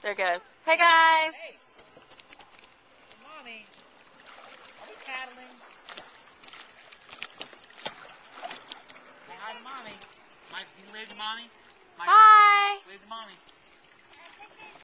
There it goes. Hey guys! Hey! Mommy! Are we paddling? Say hi to Mommy. Mike, can you wave to Mommy? Mike, Hi! wave to Mommy.